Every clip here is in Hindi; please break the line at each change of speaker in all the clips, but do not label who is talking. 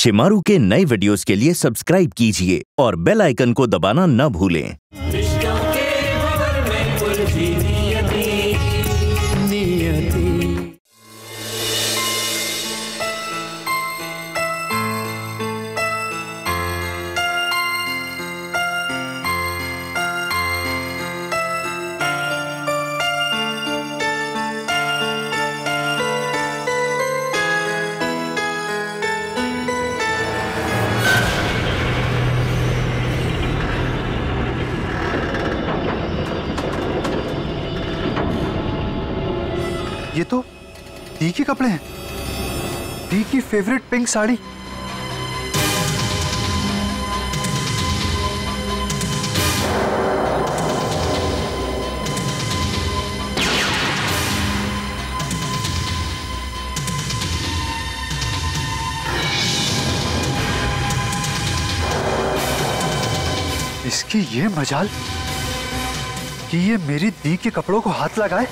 शिमारू के नए वीडियोस के लिए सब्सक्राइब कीजिए और बेल आइकन को दबाना न भूलें।
रिश्तों के भंवर में उलझी नियति, नियति।
ये तो दी के कपड़े हैं। दी की फेवरेट पिंक साड़ी। इसकी ये मजाल कि ये मेरी दी के कपड़ों को हाथ लगाए।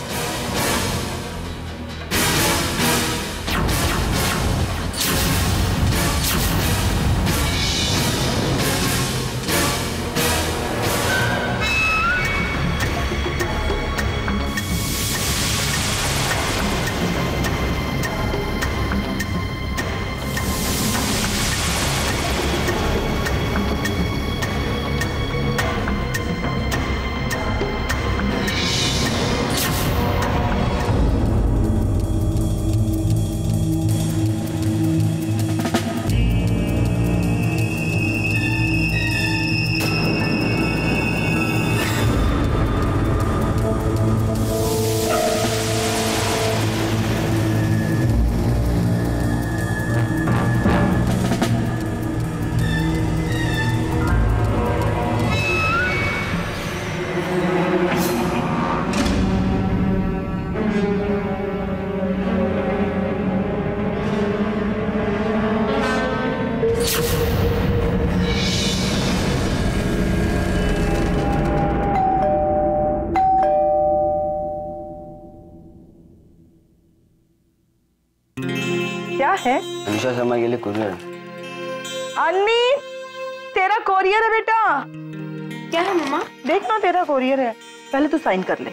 क्या है?
अनुषा शर्मा के लिए कुरियर।
अन्नी, तेरा कोरियर है बेटा।
क्या है मम्मा?
देखना तेरा कोरियर है, पहले तू साइन कर ले।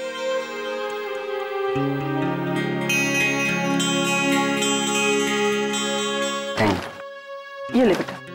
ये ले बेटा।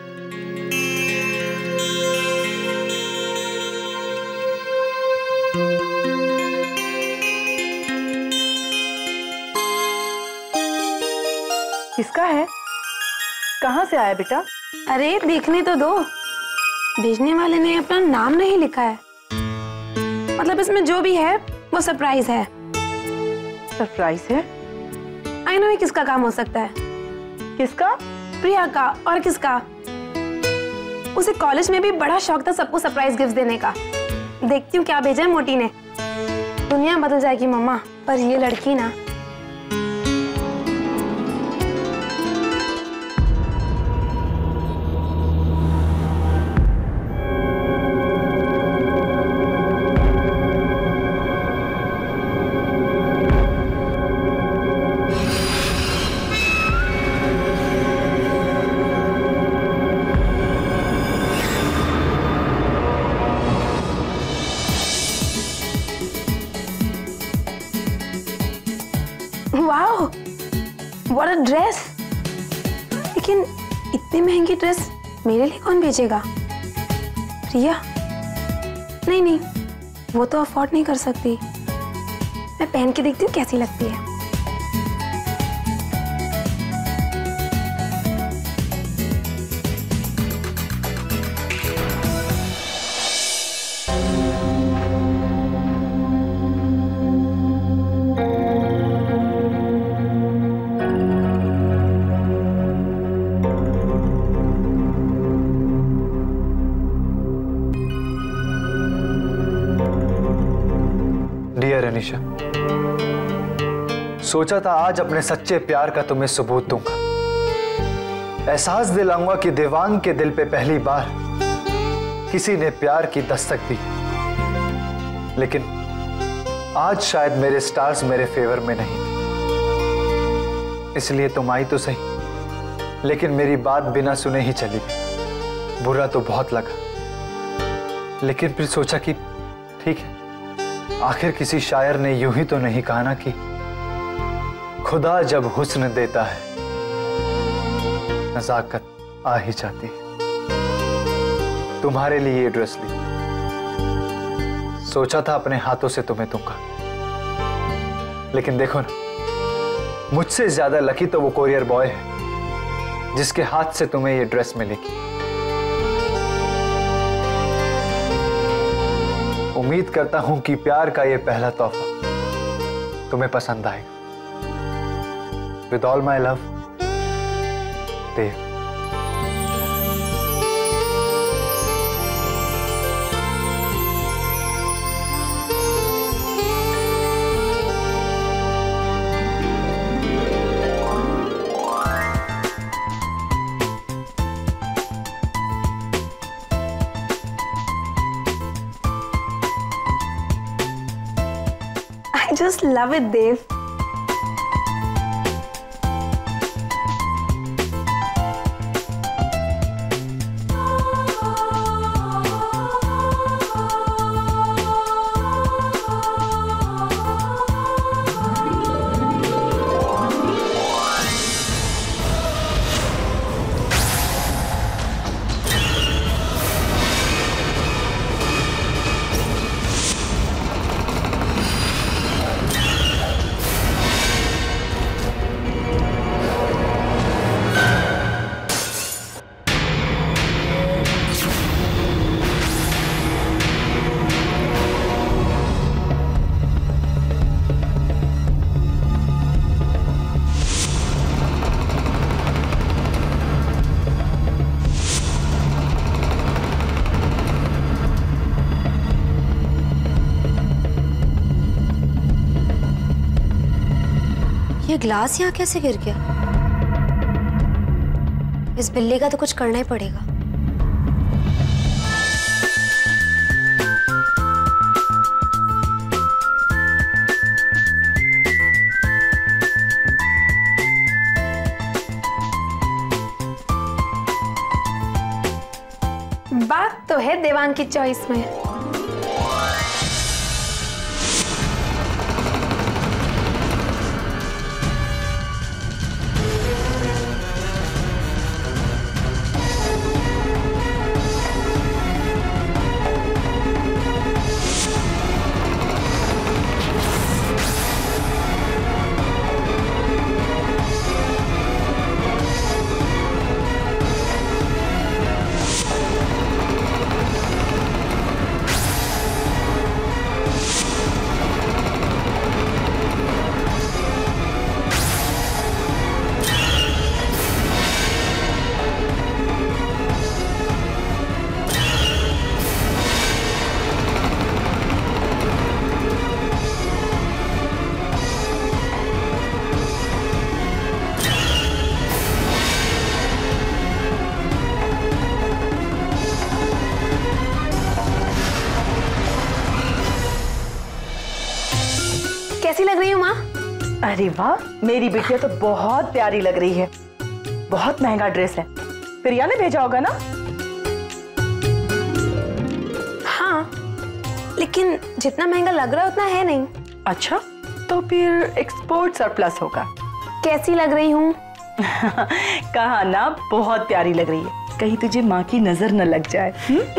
किसका है? कहाँ से आया बेटा?
अरे देखने तो दो। भेजने वाले ने अपना नाम नहीं लिखा है। मतलब इसमें जो भी है वो सरप्राइज है।
सरप्राइज है?
आई नो ये किसका काम हो सकता है।
किसका?
प्रिया का। और किसका? उसे कॉलेज में भी बड़ा शौक था सबको सरप्राइज गिफ्ट देने का। देखती हूँ क्या भेजा है मोटी ने। दुनिया बदल जाएगी मम्मा, पर ये लड़की ना। Wow, what a dress. लेकिन इतनी महंगी ड्रेस मेरे लिए कौन भेजेगा? प्रिया? नहीं नहीं, वो तो अफोर्ड नहीं कर सकती। मैं पहन के देखती हूँ कैसी लगती है।
डियर अनीशा, सोचा था आज अपने सच्चे प्यार का तुम्हें सबूत दूंगा। एहसास दिलाऊंगा कि दीवान के दिल पे पहली बार किसी ने प्यार की दस्तक दी। लेकिन आज शायद मेरे स्टार्स मेरे फेवर में नहीं थे, इसलिए तुम आई तो सही, लेकिन मेरी बात बिना सुने ही चली गई। बुरा तो बहुत लगा, लेकिन फिर सोचा कि ठीक है, आखिर किसी शायर ने यूं ही तो नहीं कहा ना कि खुदा जब हुस्न देता है नजाकत आ ही जाती है। तुम्हारे लिए ये ड्रेस ली, सोचा था अपने हाथों से तुम्हें दूंगा, लेकिन देखो ना, मुझसे ज्यादा लकी तो वो कोरियर बॉय है जिसके हाथ से तुम्हें ये ड्रेस मिलेगी। उम्मीद करता हूं कि प्यार का ये पहला तोहफा तुम्हें पसंद आएगा। With all my love, Dev.
I just love it, Dev.
ये ग्लास यहाँ कैसे गिर गया? इस बिल्ली का तो कुछ करना ही पड़ेगा।
बात तो है देवांग की चॉइस में। कैसी लग रही हूँ माँ?
अरे वाह, मेरी बिटिया तो बहुत प्यारी लग रही है। बहुत महंगा ड्रेस है, प्रिया ने भेजा होगा ना?
हाँ, लेकिन जितना महंगा लग रहा है उतना है नहीं।
अच्छा, तो फिर एक्सपोर्ट सरप्लस होगा।
कैसी लग रही हूँ?
कहा ना, बहुत प्यारी लग रही है। कहीं तुझे माँ की नजर न लग जाए।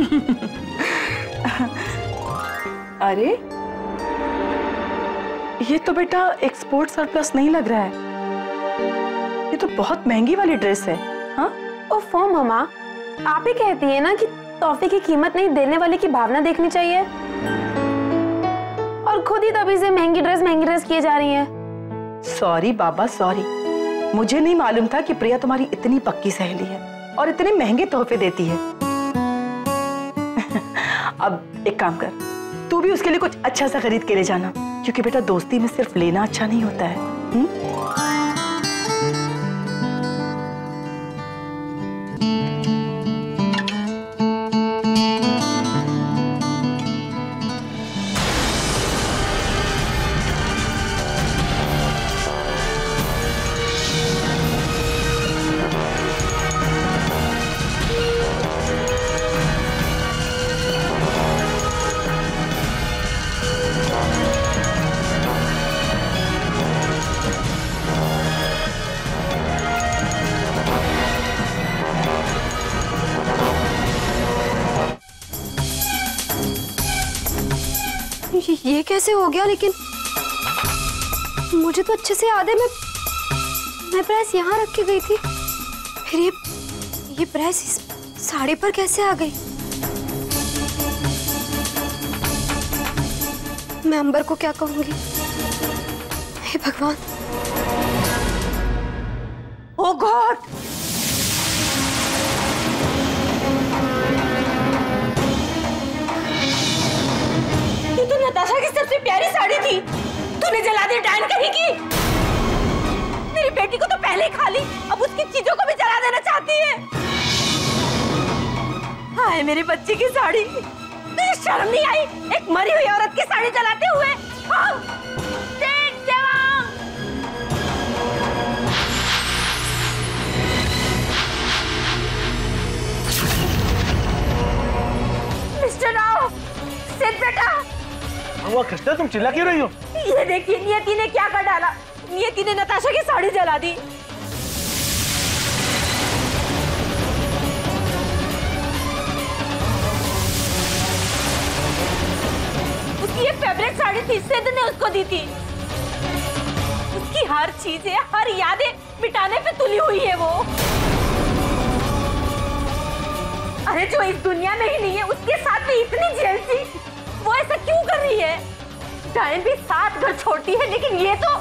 अरे, ये तो बेटा एक्सपोर्ट सरप्लस नहीं लग रहा है। ये तो बहुत महंगी वाली ड्रेस है। हाँ?
ओफो मामा, आप ही कहती है ना कि तोहफे की कीमत नहीं, देने वाले की भावना देखनी चाहिए। और खुद ही तभी से महंगी ड्रेस किए जा रही है।
सॉरी बाबा, सॉरी। मुझे नहीं मालूम था कि प्रिया तुम्हारी इतनी पक्की सहेली है और इतने महंगे तोहफे देती है। अब एक काम कर, तू भी उसके लिए कुछ अच्छा सा खरीद के ले जाना, क्योंकि बेटा दोस्ती में सिर्फ लेना अच्छा नहीं होता है।
ये कैसे हो गया? लेकिन मुझे तो अच्छे से याद है, मैं प्रेस यहाँ रख के गई थी। फिर ये प्रेस इस साड़ी पर कैसे आ गई? मैं अंबर को क्या कहूंगी? हे भगवान!
Oh God! ये तो नताशा की सबसे प्यारी साड़ी थी। तूने जला दी डायन कहीं की। मेरी बेटी को तो पहले ही खा ली, अब उसकी चीजों को भी जला देना चाहती है। हाय मेरे बच्चे की साड़ी, तुझे शर्म नहीं आई? एक मरी हुई औरत की साड़ी जलाते हुए। हाँ, देख देवांग। मिस्टर राव, सिर बेटा।
वो कृष्णा, तुम चिल्ला क्यों रही हो?
ये देखिए नियति ने क्या कर डाला। नियति ने नताशा की साड़ी जला दी। उसकी ये फेवरेट साड़ी थी, सिद्ध ने उसको दी थी। उसकी हर चीजें, हर यादें मिटाने पे तुली हुई है वो। अरे जो इस दुनिया में ही नहीं है, उसके साथ भी इतनी जेलसी। वो ऐसा क्यों कर रही है? डायन भी 7 घर छोड़ती है, लेकिन ये तो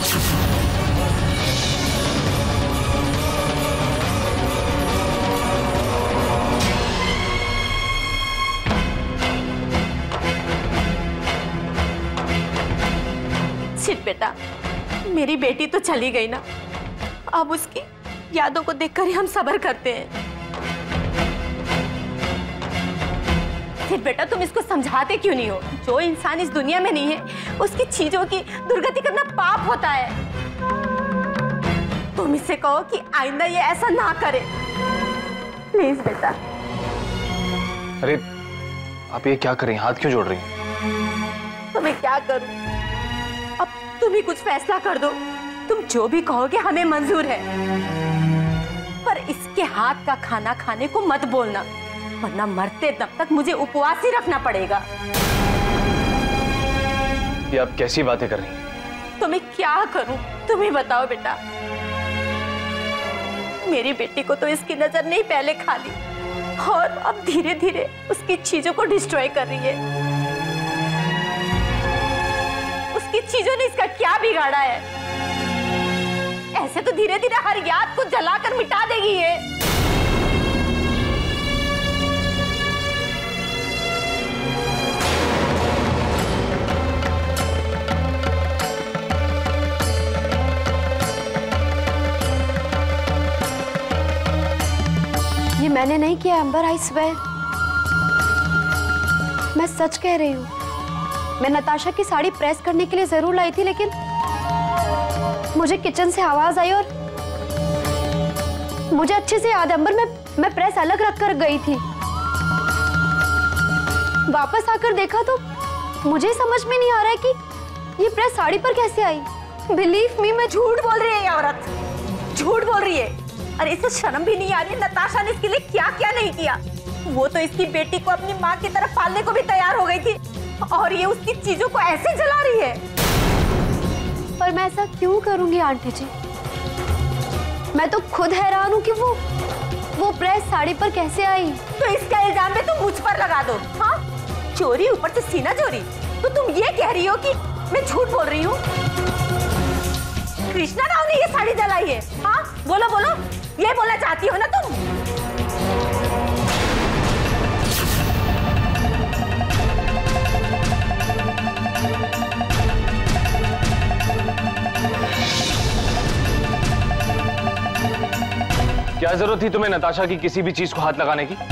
सिर्फ बेटा, मेरी बेटी तो चली गई ना, अब उसकी यादों को देखकर ही हम सब्र करते हैं। सिर्फ बेटा, तुम इसको समझाते क्यों नहीं हो? जो इंसान इस दुनिया में नहीं है, उसकी चीजों की दुर्गति करना पाप होता है। तुम इससे कहो कि आइंदा ये ऐसा ना करे, प्लीज बेटा।
अरे आप ये क्या कर रही हैं? हाथ क्यों जोड़ रही हैं?
तो मैं क्या करूं? अब तुम ही कुछ फैसला कर दो। तुम जो भी कहोगे हमें मंजूर है, पर इसके हाथ का खाना खाने को मत बोलना, वरना मरते दम तक मुझे उपवास ही रखना पड़ेगा।
ये आप कैसी बातें कर रही हैं?
तो मैं क्या करूं? तुम ही बताओ बेटा। मेरी बेटी को तो इसकी नजर नहीं पहले खा ली, और अब धीरे धीरे उसकी चीजों को डिस्ट्रॉय कर रही है। उसकी चीजों ने इसका क्या बिगाड़ा है? ऐसे तो धीरे धीरे हर याद को जलाकर मिटा देगी ये।
ये मैंने नहीं किया अंबर, आई स्वेयर। मैं सच कह रही हूँ। मैं नताशा की साड़ी प्रेस करने के लिए जरूर लाई थी, लेकिन मुझे किचन से आवाज आई और मुझे अच्छे से याद है अंबर, मैं प्रेस अलग रख कर गई थी। वापस आकर देखा तो मुझे समझ में नहीं आ रहा है कि ये प्रेस साड़ी पर कैसे आई। बिलीव मी, मैं
झूठ बोल रही है ये औरत, झूठ बोल रही है। अरे इसे शर्म भी नहीं आ रही? नताशा ने इसके लिए क्या क्या नहीं किया। वो तो इसकी बेटी को अपनी माँ की तरफ पालने को भी तैयार हो गई थी, और ये उसकी चीजों को ऐसे जला रही है।
पर मैं ऐसा क्यों करूंगी आंटी जी? मैं तो खुद हैरान हूँ कि वो प्रेस साड़ी पर कैसे आई।
तो इसका इल्जाम भी तुम मुझ पर लगा दो। हाँ, चोरी, ऊपर से सीना चोरी। तो तुम ये कह रही हो कि मैं झूठ बोल रही हूँ? कृष्णा राव ने ये साड़ी जलाई है? हाँ बोलो बोलो, ये बोलना चाहती हो ना तुम?
क्या जरूरत थी तुम्हें नताशा की किसी भी चीज को हाथ लगाने की?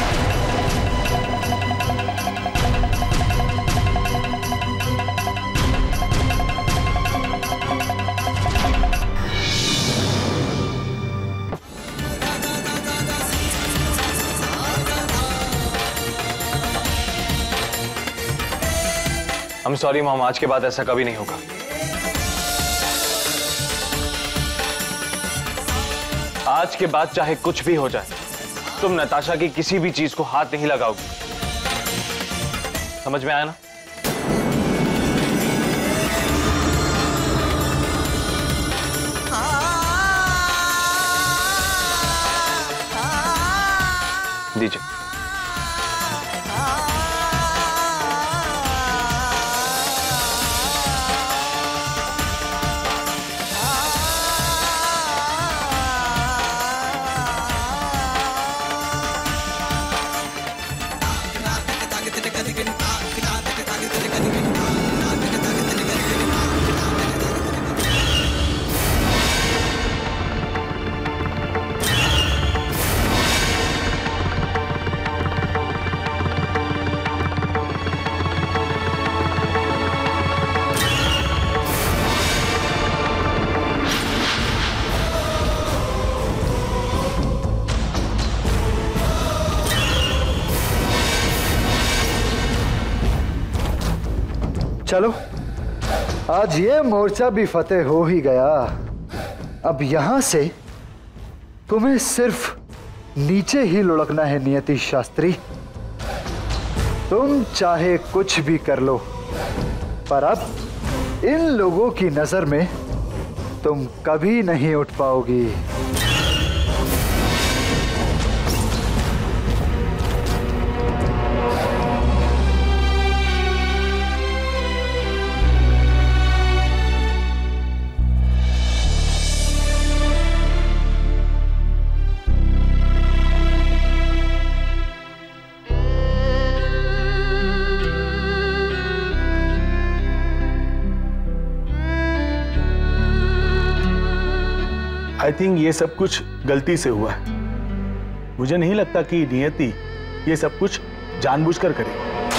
I'm sorry मॉम, आज के बाद ऐसा कभी नहीं होगा। आज के बाद चाहे कुछ भी हो जाए, तुम नताशा की किसी भी चीज को हाथ नहीं लगाओगी। समझ में आया ना? दीजिए। चलो, आज ये मोर्चा भी फतेह हो ही गया। अब यहां से तुम्हें सिर्फ नीचे ही लुढ़कना है नियति शास्त्री। तुम चाहे कुछ भी कर लो, पर अब इन लोगों की नजर में तुम कभी नहीं उठ पाओगी।
आई थिंक ये सब कुछ गलती से हुआ है। मुझे नहीं लगता कि नियति ये सब कुछ जानबूझकर करे।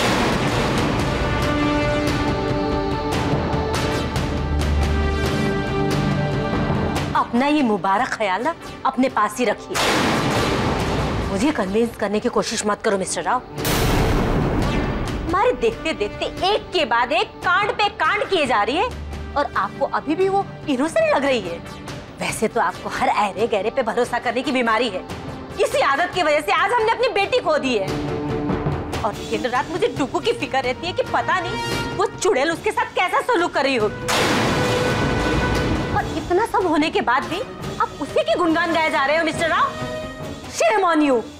अपना ये मुबारक ख्याल ना अपने पास ही रखिए। मुझे कन्विंस करने की कोशिश मत करो मिस्टर राव। हमारे देखते देखते एक के बाद एक कांड पे कांड किए जा रही है और आपको अभी भी वो इनोसेंट लग रही है। वैसे तो आपको हर अहरे गहरे पे भरोसा करने की बीमारी है। इसी आदत की वजह से आज हमने अपनी बेटी खो दी है और दिन रात मुझे डुगू की फिक्र रहती है कि पता नहीं वो चुड़ैल उसके साथ कैसा सलूक कर रही होगी। और इतना सब होने के बाद भी आप उसी के गुणगान गाए जा रहे हो mister Rao. Shame on you.